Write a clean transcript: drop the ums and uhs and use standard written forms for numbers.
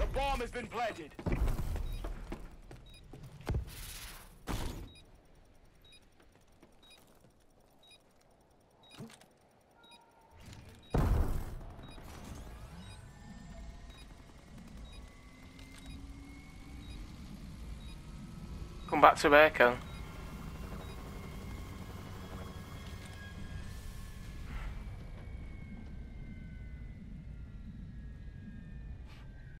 bomb has been planted. Come back to Echo.